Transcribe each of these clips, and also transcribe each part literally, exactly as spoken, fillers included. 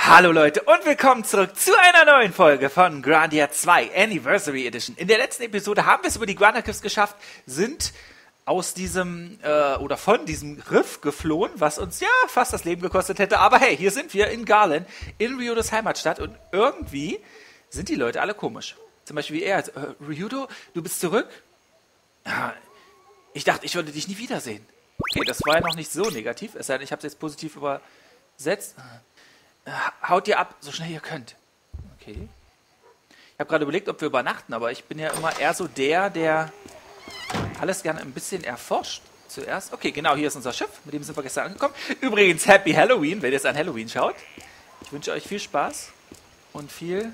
Hallo Leute und willkommen zurück zu einer neuen Folge von Grandia zwei Anniversary Edition. In der letzten Episode haben wir es über die Grandia Cliffs geschafft, sind aus diesem, äh, oder von diesem Riff geflohen, was uns ja fast das Leben gekostet hätte. Aber hey, hier sind wir in Garland, in Ryudos Heimatstadt und irgendwie sind die Leute alle komisch. Zum Beispiel wie er, also, äh, Ryudo, du bist zurück? Ja, ich dachte, ich würde dich nie wiedersehen. Okay, das war ja noch nicht so negativ, es sei denn, ich habe es jetzt positiv übersetzt. Haut ihr ab, so schnell ihr könnt. Okay. Ich habe gerade überlegt, ob wir übernachten, aber ich bin ja immer eher so der, der alles gerne ein bisschen erforscht. Zuerst. Okay, genau, hier ist unser Schiff. Mit dem sind wir gestern angekommen. Übrigens, Happy Halloween, wenn ihr es an Halloween schaut. Ich wünsche euch viel Spaß und viel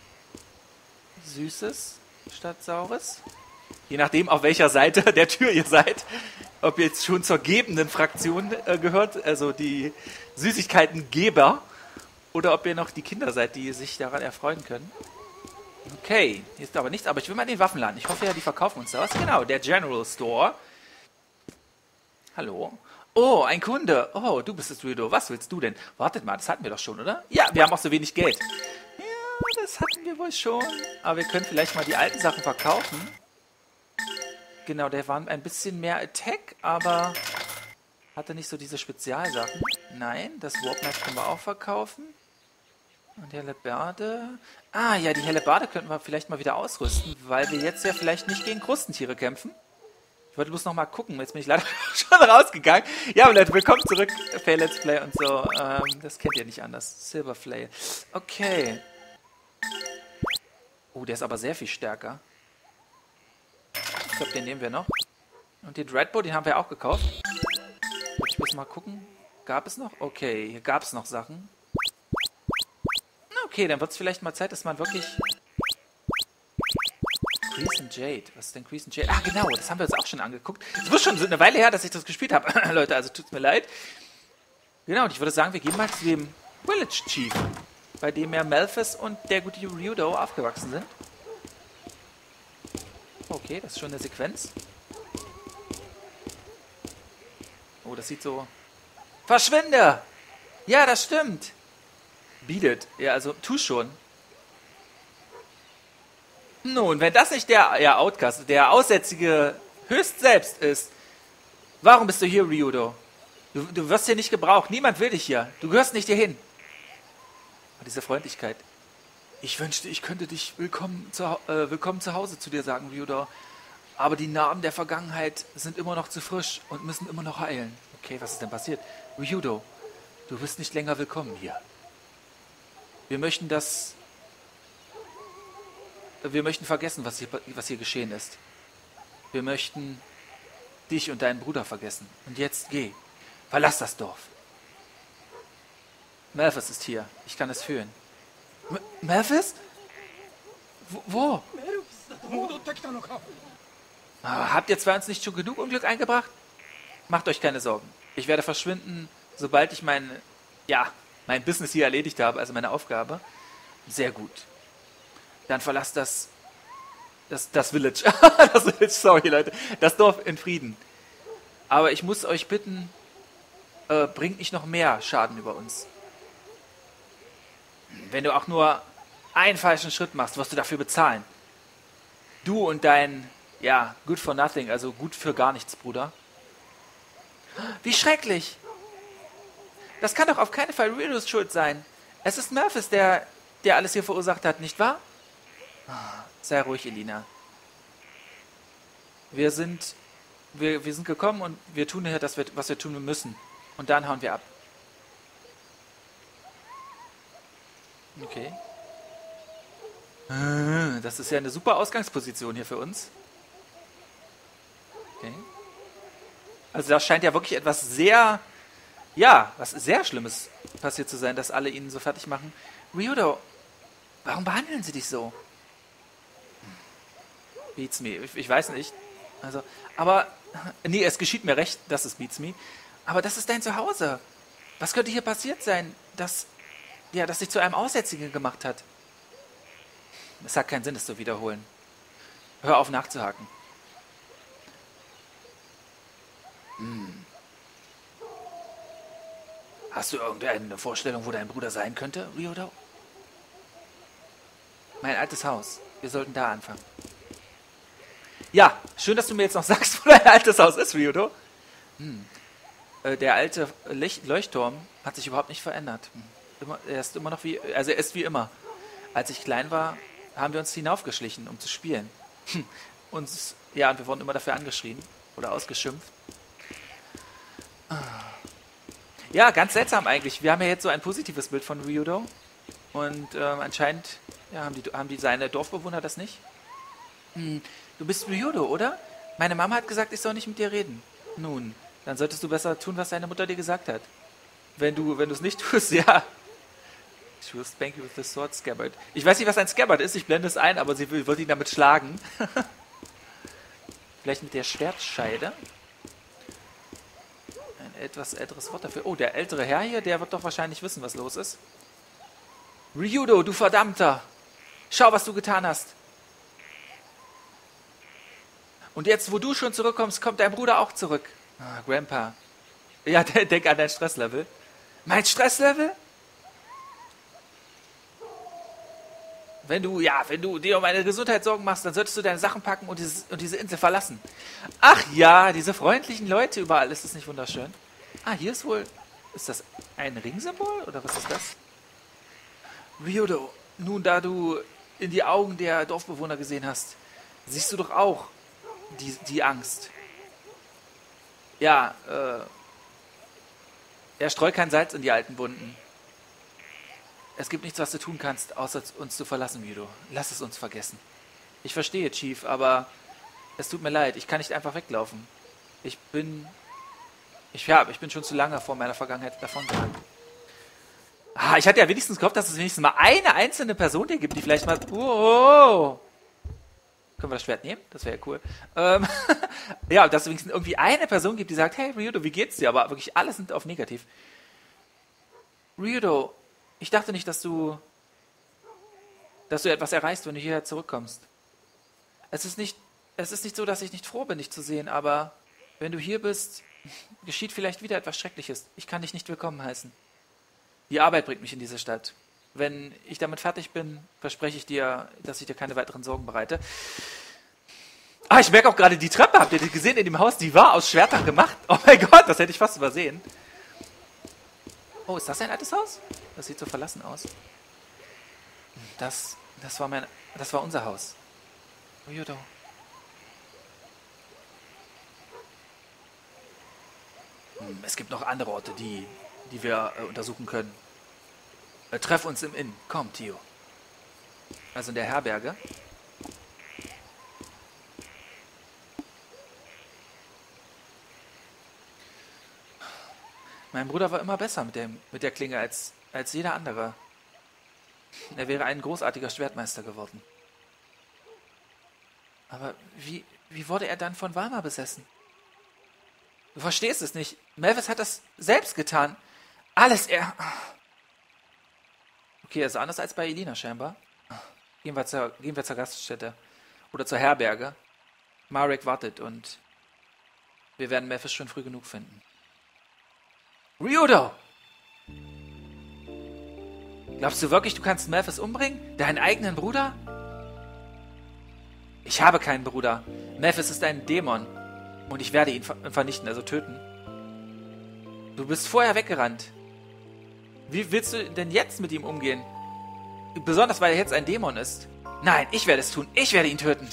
Süßes statt Saures. Je nachdem, auf welcher Seite der Tür ihr seid. Ob ihr jetzt schon zur gebenden Fraktion äh, gehört, also die Süßigkeitengeber. Oder ob ihr noch die Kinder seid, die sich daran erfreuen können. Okay, hier ist aber nichts, aber ich will mal in den Waffenladen. Ich hoffe ja, die verkaufen uns da was. Genau, der General Store. Hallo. Oh, ein Kunde. Oh, du bist es, Ryudo. Was willst du denn? Wartet mal, das hatten wir doch schon, oder? Ja, wir haben auch so wenig Geld. Ja, das hatten wir wohl schon. Aber wir können vielleicht mal die alten Sachen verkaufen. Genau, der war ein bisschen mehr Attack, aber hatte nicht so diese Spezialsachen. Nein, das Warp Knife können wir auch verkaufen. Und die Hellebarde. Ah, ja, die Hellebarde könnten wir vielleicht mal wieder ausrüsten, weil wir jetzt ja vielleicht nicht gegen Krustentiere kämpfen. Ich wollte bloß noch mal gucken, jetzt bin ich leider schon rausgegangen. Ja, aber Leute, willkommen zurück. Fail Let's Play und so. Ähm, das kennt ihr nicht anders. Silverflail. Okay. Oh, der ist aber sehr viel stärker. Ich glaube, den nehmen wir noch. Und den Dreadbow, den haben wir auch gekauft. Ich muss mal gucken. Gab es noch? Okay, hier gab es noch Sachen. Okay, dann wird es vielleicht mal Zeit, dass man wirklich... Crescent Jade. Was ist denn Crescent Jade? Ah, genau, das haben wir uns auch schon angeguckt. Es wird schon eine Weile her, dass ich das gespielt habe. Leute, also tut's mir leid. Genau, und ich würde sagen, wir gehen mal zu dem Village Chief, bei dem ja Malphas und der gute Ryudo aufgewachsen sind. Okay, das ist schon eine Sequenz. Oh, das sieht so... Verschwinde! Ja, das stimmt. Beat it. Ja, also tu schon. Nun, wenn das nicht der ja, Outcast, der Aussätzige höchst selbst ist, warum bist du hier, Ryudo? Du, du wirst hier nicht gebraucht. Niemand will dich hier. Du gehörst nicht hierhin. Diese Freundlichkeit. Ich wünschte, ich könnte dich willkommen zu, äh, willkommen zu Hause zu dir sagen, Ryudo. Aber die Narben der Vergangenheit sind immer noch zu frisch und müssen immer noch heilen. Okay, was ist denn passiert? Ryudo, du bist nicht länger willkommen hier. Wir möchten das... Wir möchten vergessen, was hier, was hier geschehen ist. Wir möchten dich und deinen Bruder vergessen. Und jetzt geh. Verlass das Dorf. Malphas ist hier. Ich kann es fühlen. M Malphas? Wo? wo? Ah, habt ihr zwei uns nicht schon genug Unglück eingebracht? Macht euch keine Sorgen. Ich werde verschwinden, sobald ich mein, ja, mein Business hier erledigt habe, also meine Aufgabe. Sehr gut. Dann verlasst das, das, das Village. das Village, sorry Leute. Das Dorf in Frieden. Aber ich muss euch bitten, äh, bringt nicht noch mehr Schaden über uns. Wenn du auch nur einen falschen Schritt machst, wirst du dafür bezahlen. Du und dein, ja, good for nothing, also gut für gar nichts, Bruder. Wie schrecklich. Das kann doch auf keinen Fall Ryudos Schuld sein. Es ist Malphas, der, der alles hier verursacht hat, nicht wahr? Sei ruhig, Elina. Wir sind, wir, wir sind gekommen und wir tun hier das, was wir tun müssen. Und dann hauen wir ab. Okay. Das ist ja eine super Ausgangsposition hier für uns. Okay. Also da scheint ja wirklich etwas sehr, ja, was sehr Schlimmes passiert zu sein, dass alle ihn so fertig machen. Ryudo, warum behandeln sie dich so? Beats me. Ich, ich weiß nicht. Also, aber, nee, es geschieht mir recht, dass es beats me. Aber das ist dein Zuhause. Was könnte hier passiert sein, dass, ja, dass dich zu einem Aussätzigen gemacht hat? Es hat keinen Sinn, es zu wiederholen. Hör auf nachzuhaken. Hm. Hast du irgendeine Vorstellung, wo dein Bruder sein könnte, Ryudo? Mein altes Haus. Wir sollten da anfangen. Ja, schön, dass du mir jetzt noch sagst, wo dein altes Haus ist, Ryudo. Hm. Äh, der alte Licht Leuchtturm hat sich überhaupt nicht verändert. Hm. Immer, er ist immer noch wie, also er ist wie immer. Als ich klein war, haben wir uns hinaufgeschlichen, um zu spielen. Hm. Uns, ja, und wir wurden immer dafür angeschrien oder ausgeschimpft. Ja, ganz seltsam eigentlich. Wir haben ja jetzt so ein positives Bild von Ryudo. Und ähm, anscheinend ja, haben, die, haben die seine Dorfbewohner das nicht. Hm, du bist Ryudo, oder? Meine Mama hat gesagt, ich soll nicht mit dir reden. Nun, dann solltest du besser tun, was deine Mutter dir gesagt hat. Wenn du wenn du es nicht tust, ja. She will spank you with the sword scabbard. Ich weiß nicht, was ein Scabbard ist, ich blende es ein, aber sie will, wird ihn damit schlagen. Vielleicht mit der Schwertscheide. Ein etwas älteres Wort dafür. Oh, der ältere Herr hier, der wird doch wahrscheinlich wissen, was los ist. Ryudo, du Verdammter! Schau, was du getan hast. Und jetzt, wo du schon zurückkommst, kommt dein Bruder auch zurück. Ah, Grandpa. Ja, denk an dein Stresslevel. Mein Stresslevel? Wenn du, ja, wenn du dir um meine Gesundheit Sorgen machst, dann solltest du deine Sachen packen und, dieses, und diese Insel verlassen. Ach ja, diese freundlichen Leute überall. Ist das nicht wunderschön? Ah, hier ist wohl... Ist das ein Ringsymbol? Oder was ist das? Ryudo, nun da du in die Augen der Dorfbewohner gesehen hast, siehst du doch auch die, die Angst. Ja, äh... er streut kein Salz in die alten Wunden. Es gibt nichts, was du tun kannst, außer uns zu verlassen, Ryudo. Lass es uns vergessen. Ich verstehe, Chief, aber es tut mir leid. Ich kann nicht einfach weglaufen. Ich bin... Ich, ja, ich bin schon zu lange vor meiner Vergangenheit davon gegangen. Ah, ich hatte ja wenigstens gehofft, dass es wenigstens mal eine einzelne Person hier gibt, die vielleicht mal... Oh, können wir das Schwert nehmen? Das wäre ja cool. Ähm, ja, dass es wenigstens irgendwie eine Person gibt, die sagt, hey, Ryudo, wie geht's dir? Aber wirklich alle sind auf negativ. Ryudo, ich dachte nicht, dass du, dass du etwas erreichst, wenn du hierher zurückkommst. Es ist nicht, es ist nicht so, dass ich nicht froh bin, dich zu sehen, aber wenn du hier bist, geschieht vielleicht wieder etwas Schreckliches. Ich kann dich nicht willkommen heißen. Die Arbeit bringt mich in diese Stadt. Wenn ich damit fertig bin, verspreche ich dir, dass ich dir keine weiteren Sorgen bereite. Ah, ich merke auch gerade die Treppe. Habt ihr die gesehen in dem Haus? Die war aus Schwertern gemacht. Oh mein Gott, das hätte ich fast übersehen. Oh, ist das ein altes Haus? Das sieht so verlassen aus. Das, das war mein, das war unser Haus. Ryudo. Hm, es gibt noch andere Orte, die, die wir äh, untersuchen können. Äh, treff uns im Inn. Komm, Tio. Also in der Herberge. Mein Bruder war immer besser mit, dem, mit der Klinge als, als jeder andere. Er wäre ein großartiger Schwertmeister geworden. Aber wie, wie wurde er dann von Walmer besessen? Du verstehst es nicht. Mavis hat das selbst getan. Alles er... Okay, er ist anders als bei Elina scheinbar. Gehen wir zur, gehen wir zur Gaststätte. Oder zur Herberge. Marek wartet und wir werden Mavis schon früh genug finden. Ryudo! Glaubst du wirklich, du kannst Mavis umbringen? Deinen eigenen Bruder? Ich habe keinen Bruder. Mavis ist ein Dämon. Und ich werde ihn vernichten, also töten. Du bist vorher weggerannt. Wie willst du denn jetzt mit ihm umgehen? Besonders, weil er jetzt ein Dämon ist. Nein, ich werde es tun. Ich werde ihn töten.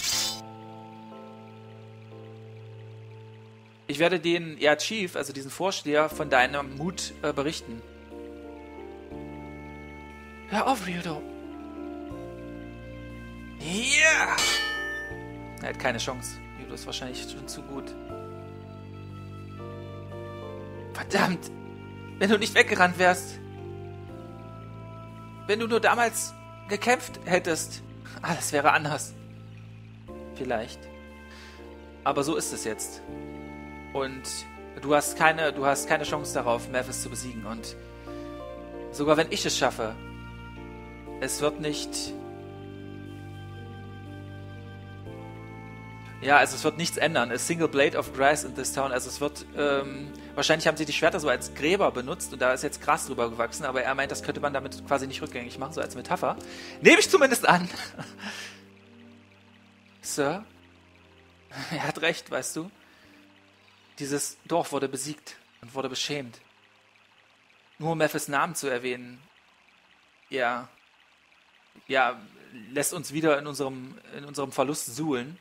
Ich werde den, ja, Chief, also diesen Vorsteher, von deinem Mut äh, berichten. Hör auf, Ryudo. Ja! Yeah! Er hat keine Chance. Ryudo ist wahrscheinlich schon zu gut. Verdammt! Wenn du nicht weggerannt wärst. Wenn du nur damals gekämpft hättest. Alles wäre anders. Vielleicht. Aber so ist es jetzt. Und du hast keine, du hast keine Chance darauf, Mavis zu besiegen. Und sogar wenn ich es schaffe, es wird nicht... Ja, also es wird nichts ändern. A single blade of grass in this town. Also es wird ähm, Wahrscheinlich haben sie die Schwerter so als Gräber benutzt und da ist jetzt Gras drüber gewachsen, aber er meint, das könnte man damit quasi nicht rückgängig machen, so als Metapher. Nehme ich zumindest an. Sir? Er hat recht, weißt du. Dieses Dorf wurde besiegt und wurde beschämt. Nur um Memphis Namen zu erwähnen, ja, ja, lässt uns wieder in unserem, in unserem Verlust suhlen.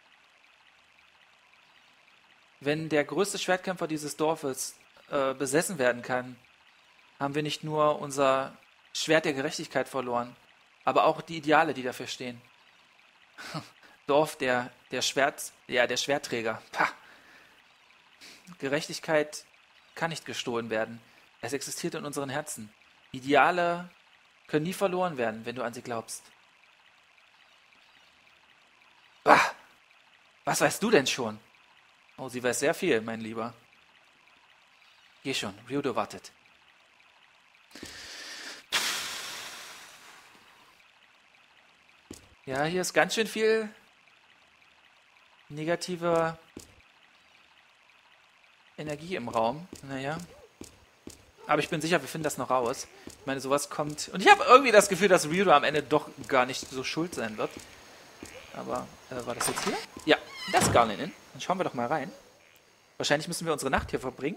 Wenn der größte Schwertkämpfer dieses Dorfes äh, besessen werden kann, haben wir nicht nur unser Schwert der Gerechtigkeit verloren, aber auch die Ideale, die dafür stehen. Dorf der, der Schwert, ja, der Schwertträger. Pah. Gerechtigkeit kann nicht gestohlen werden. Es existiert in unseren Herzen. Ideale können nie verloren werden, wenn du an sie glaubst. Bah. Was weißt du denn schon? Oh, sie weiß sehr viel, mein Lieber. Geh schon, Ryudo wartet. Ja, hier ist ganz schön viel negative Energie im Raum. Naja. Aber ich bin sicher, wir finden das noch raus. Ich meine, sowas kommt... Und ich habe irgendwie das Gefühl, dass Ryudo am Ende doch gar nicht so schuld sein wird. Aber, äh, war das jetzt hier? Ja, das ist Garland Inn. Dann schauen wir doch mal rein. Wahrscheinlich müssen wir unsere Nacht hier verbringen.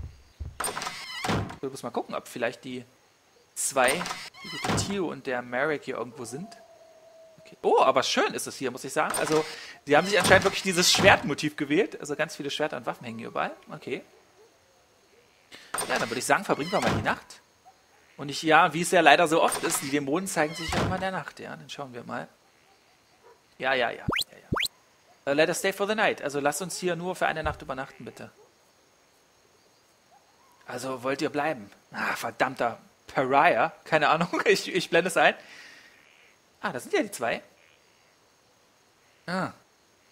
Ich muss mal gucken, ob vielleicht die zwei, die gute Tio und der Merrick hier irgendwo sind. Okay. Oh, aber schön ist es hier, muss ich sagen. Also, sie haben sich anscheinend wirklich dieses Schwertmotiv gewählt. Also ganz viele Schwerter und Waffen hängen hier überall. Okay. Ja, dann würde ich sagen, verbringen wir mal die Nacht. Und ich, ja, wie es ja leider so oft ist, die Dämonen zeigen sich ja immer in der Nacht. Ja, dann schauen wir mal. Ja, ja, ja. ja, ja. Uh, let us stay for the night. Also lasst uns hier nur für eine Nacht übernachten, bitte. Also wollt ihr bleiben? Ah, verdammter Pariah. Keine Ahnung, ich, ich blende es ein. Ah, das sind ja die zwei. Ah.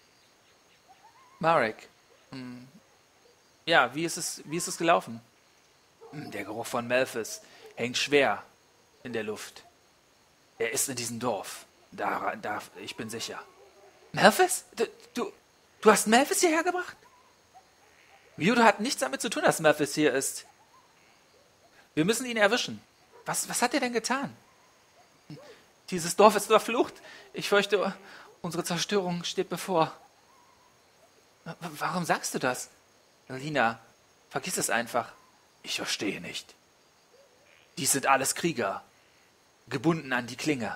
Marek. Hm. Ja, wie ist es, wie ist es gelaufen? Hm, der Geruch von Memphis hängt schwer in der Luft. Er ist in diesem Dorf. Da, da, ich bin sicher. Memphis? Du, du, du hast Memphis hierher gebracht? Ryudo hat nichts damit zu tun, dass Memphis hier ist. Wir müssen ihn erwischen. Was, was hat er denn getan? Dieses Dorf ist verflucht. Ich fürchte, unsere Zerstörung steht bevor. Warum sagst du das? Lina, vergiss es einfach. Ich verstehe nicht. Dies sind alles Krieger, gebunden an die Klinge.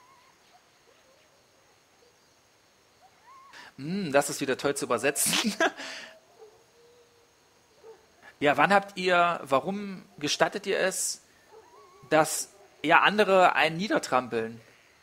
Hm, das ist wieder toll zu übersetzen. Ja, wann habt ihr, warum gestattet ihr es, dass ja andere einen niedertrampeln?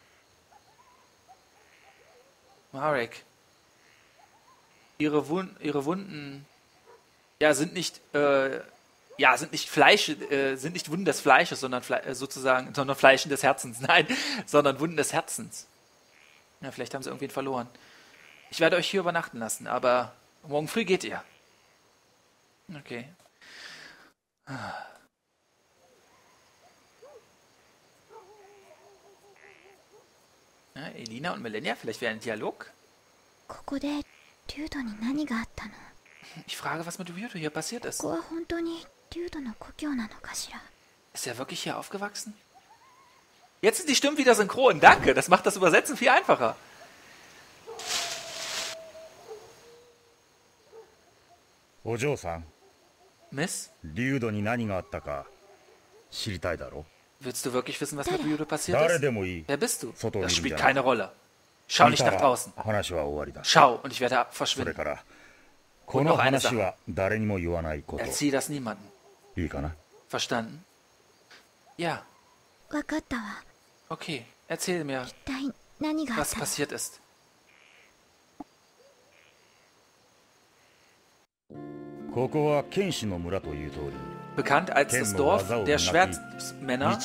Marek, ihre, Wun ihre Wunden, ja, sind nicht, äh, ja, sind nicht Fleisch, äh, sind nicht Wunden des Fleisches, sondern Fle äh, sozusagen, sondern Fleischen des Herzens. Nein, sondern Wunden des Herzens. Ja, vielleicht haben sie irgendwen verloren. Ich werde euch hier übernachten lassen, aber morgen früh geht ihr. Okay. Ja, Elina und Melania, vielleicht wäre ein Dialog. Ich frage, was mit Ryudo hier passiert ist. Ist er wirklich hier aufgewachsen? Jetzt sind die Stimmen wieder synchron. Danke, das macht das Übersetzen viel einfacher. Ojo-san. Miss? Ryudo ni nani ga atta ka shiritai daro? Willst du wirklich wissen, was mit Ryudo passiert ist? Wer bist du? Das spielt keine Rolle. Schau nicht nach draußen. Schau, und ich werde verschwinden. Und noch eine Sache. Erzähl das niemandem. Verstanden? Ja. Okay, erzähl mir, was passiert ist. Bekannt als das Dorf der Schwertmänner,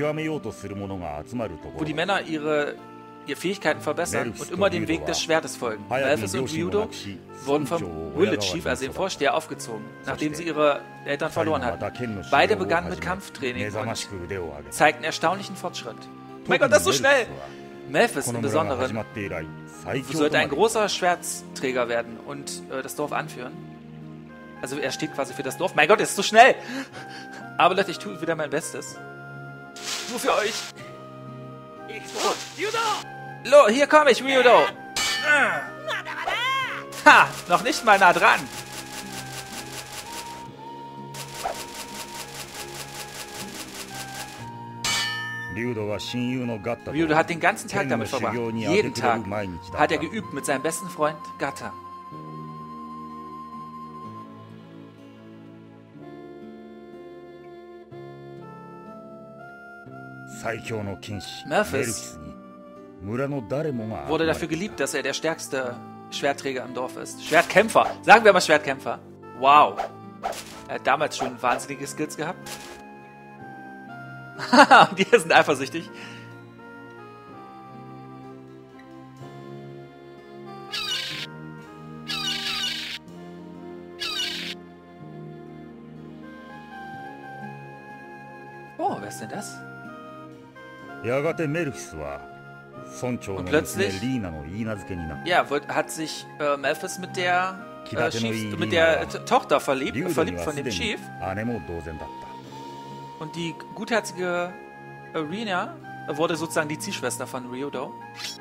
wo die Männer ihre, ihre Fähigkeiten verbessern und immer dem Weg des Schwertes folgen. Memphis und Ryudo wurden vom Village Chief, also dem Vorsteher, aufgezogen, nachdem sie ihre Eltern verloren hatten. Beide begannen mit Kampftraining und zeigten erstaunlichen Fortschritt. Oh mein Gott, das ist so schnell! Memphis im Besonderen sollte ein großer Schwertsträger werden und äh, das Dorf anführen. Also er steht quasi für das Dorf. Mein Gott, er ist so schnell. Aber Leute, ich tue wieder mein Bestes. Nur für euch. Lo, hier komme ich, Ryudo. Ha, noch nicht mal nah dran. Ryudo hat den ganzen Tag damit verbracht. Jeden Tag hat er geübt mit seinem besten Freund Gatta. Memphis wurde dafür geliebt, dass er der stärkste Schwertträger im Dorf ist. Schwertkämpfer. Sagen wir aber Schwertkämpfer. Wow. Er hat damals schon wahnsinnige Skills gehabt. Haha, die sind eifersüchtig. Oh, wer ist denn das? Und plötzlich, ja, wird, hat sich äh, Memphis mit der, äh, Chief, mit der T Tochter verliebt, verliebt von dem Chief. Und die gutherzige Arena wurde sozusagen die Ziehschwester von Ryudo.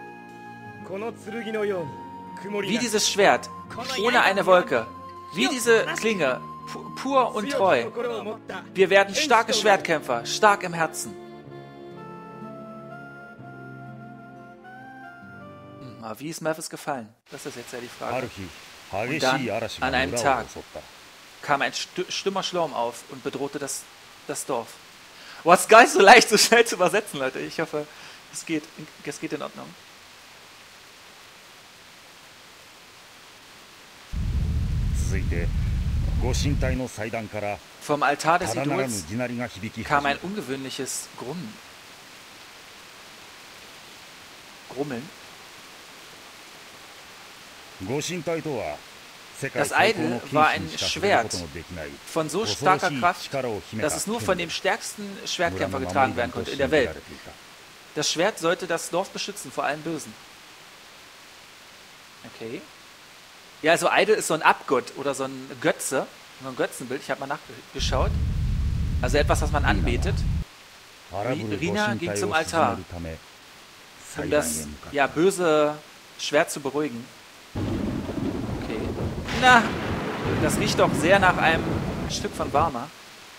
Wie dieses Schwert, ohne eine Wolke. Wie diese Klinge, pu pur und treu. Wir werden starke Schwertkämpfer, stark im Herzen. Hm, aber wie ist Memphis gefallen? Das ist jetzt ja die Frage. Und dann, an einem Tag, kam ein st stürmer Sturm auf und bedrohte das, das Dorf. Boah, ist gar nicht so leicht, so schnell zu übersetzen, Leute. Ich hoffe, es geht, es geht in Ordnung. Vom Altar des Idols kam ein ungewöhnliches Grummen. Grummeln. Das Idol war ein Schwert von so starker Kraft, dass es nur von dem stärksten Schwertkämpfer getragen werden konnte in der Welt. Das Schwert sollte das Dorf beschützen vor allem Bösen. Okay. Ja, also Idol ist so ein Abgott oder so ein Götze, so ein Götzenbild. Ich habe mal nachgeschaut. Also etwas, was man anbetet. Rina ging zum Altar, um das ja, böse Schwert zu beruhigen. Okay. Na, das riecht doch sehr nach einem Stück von Warmer.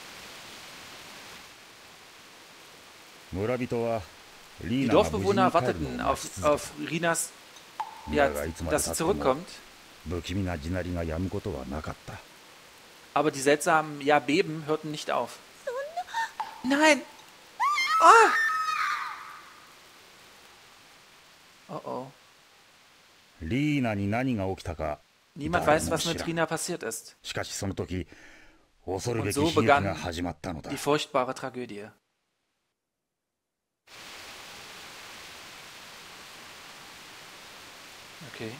Die Dorfbewohner warteten auf, auf Rinas, ja, dass sie zurückkommt. Aber die seltsamen ja, Beben hörten nicht auf. Nein! Oh! Oh oh. Niemand weiß, was mit Rina passiert ist. Und so begann die furchtbare Tragödie. Okay.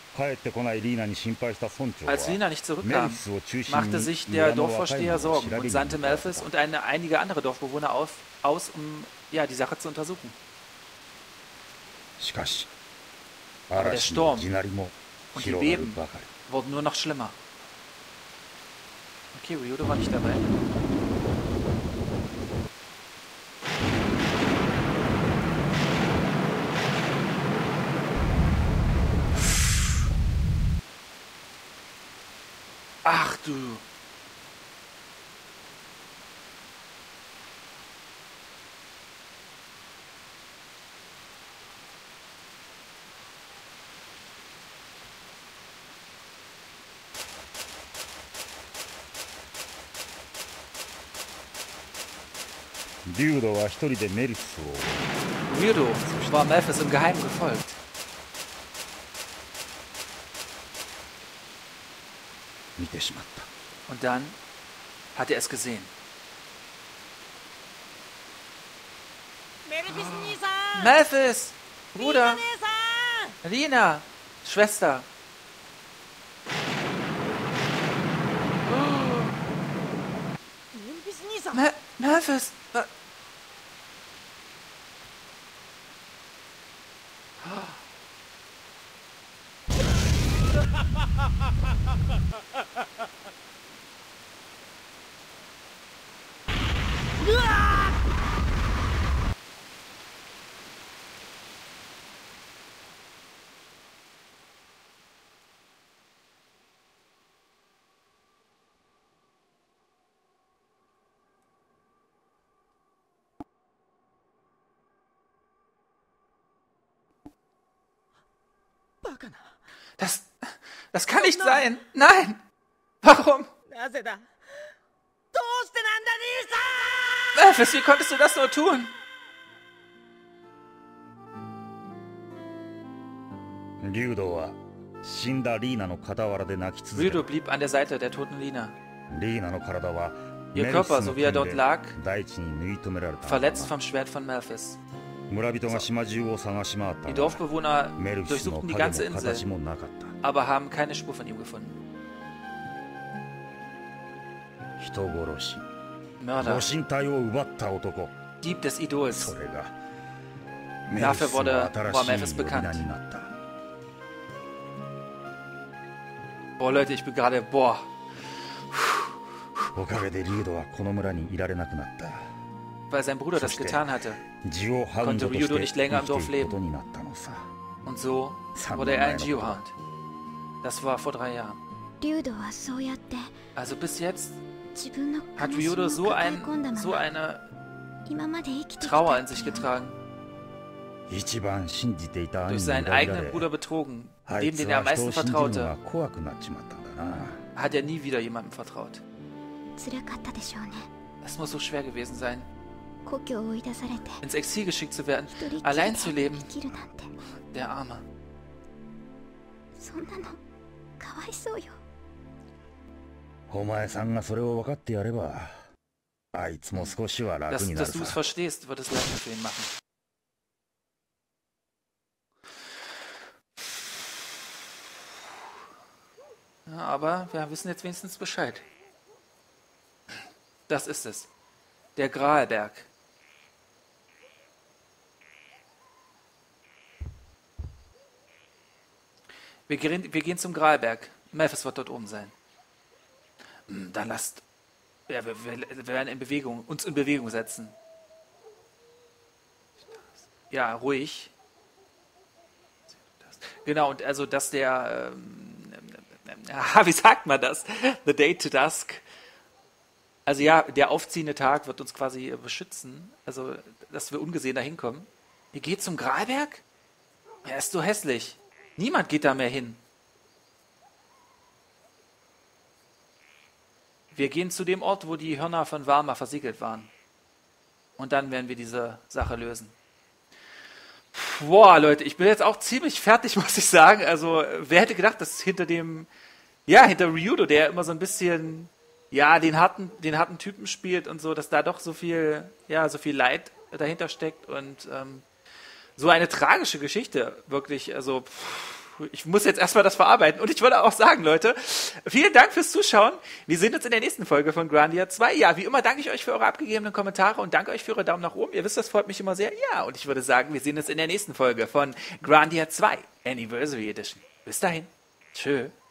Als Rina nicht zurückkam, machte sich der Dorfvorsteher Sorgen und sandte Memphis und eine, einige andere Dorfbewohner auf, aus, um ja, die Sache zu untersuchen. Aber der Sturm und die Beben wurden nur noch schlimmer. Okay, Ryudo war nicht dabei. Ach du. Ryudo war Memphis im Geheimen gefolgt. Und dann hat er es gesehen. Oh. Memphis! Bruder! Rina! Schwester! Oh. Me Memphis! Das, das kann nicht sein. Nein. Warum? なぜだどうしてなんだ兄さん Memphis, wie konntest du das nur tun? 竜道は死んだリーナの傍らで泣き続け Ryudo た。 blieb an der Seite der toten Lina. リーナの体は Ihr メルス Körper, の so wie er 剣 dort で lag, 大地に縫い止められた。 verletzt vom Schwert von Memphis. 村人が島中を探し回った Die が Dorfbewohner メルスの durchsuchten die 影 ganze も形 Insel, もなかった。 aber haben keine Spur von ihm gefunden. 人殺し、 Mörder, ご神体を奪った男。 Dieb des Idols. それがメル Dafür スの wurde, 新 war し Memphis い呼び名 bekannt. になった。 Boah, Leute, ich bin gerade, boah. おかげでリュウドはこの村にいられなくなった。 Weil sein Bruder das getan hatte. ジオハウンドと Konnte して Ryudo 生 nicht länger im きて Dorf いく leben. ことになったのさ。 Und so wurde er ein Geohound. Das war vor drei Jahren. リュウドはそうやって Also bis jetzt 自分の hat 悲しみを Ryudo so 抱え ein, 込んだま so ま eine 今まで生きてきた Trauer っ in て sich いう getragen. 一番信じていた兄 Durch に seinen 裏切ら eigenen れ、 Bruder betrogen, あ dem, いつ den er は am 人 meisten を信じるのが vertraute, 怖くなっちまったんだな。 hat er nie wieder jemandem vertraut. 辛かったでしょうね Es muss so schwer gewesen sein, 故郷を追い出されて ins Exil geschickt zu werden, 一人っきり allein で zu leben. 生きるなんて Der Arme. そんなのかわいそうよお前さんがそれを分かってやれば、あいつも少しは楽 Dass, になる dass du es さ。 verstehst, wird es leichter für ihn machen. Ja, aber wir wissen jetzt wenigstens Bescheid. Das ist es. Der Graalberg. Wir gehen, wir gehen zum Graalberg. Memphis wird dort oben sein. Hm, Dann lasst... Ja, wir, wir, wir werden in Bewegung, uns in Bewegung setzen. Ja, ruhig. Genau, und also, dass der... Ähm, ähm, wie sagt man das? The day to dusk. Also ja, der aufziehende Tag wird uns quasi beschützen. Also, dass wir ungesehen da hinkommen. Ihr geht zum Graalberg? Er ist so hässlich. Niemand geht da mehr hin. Wir gehen zu dem Ort, wo die Hörner von Varma versiegelt waren. Und dann werden wir diese Sache lösen. Boah, Leute, ich bin jetzt auch ziemlich fertig, muss ich sagen. Also, wer hätte gedacht, dass hinter dem, ja, hinter Ryudo, der immer so ein bisschen, ja, den harten, den harten Typen spielt und so, dass da doch so viel, ja, so viel Leid dahinter steckt und ähm, so eine tragische Geschichte, wirklich, also pff, ich muss jetzt erstmal das verarbeiten und ich würde auch sagen, Leute, vielen Dank fürs Zuschauen. Wir sehen uns in der nächsten Folge von Grandia zwei. Ja, wie immer danke ich euch für eure abgegebenen Kommentare und danke euch für eure Daumen nach oben. Ihr wisst, das freut mich immer sehr. Ja, und ich würde sagen, wir sehen uns in der nächsten Folge von Grandia zwei Anniversary Edition. Bis dahin. Tschö.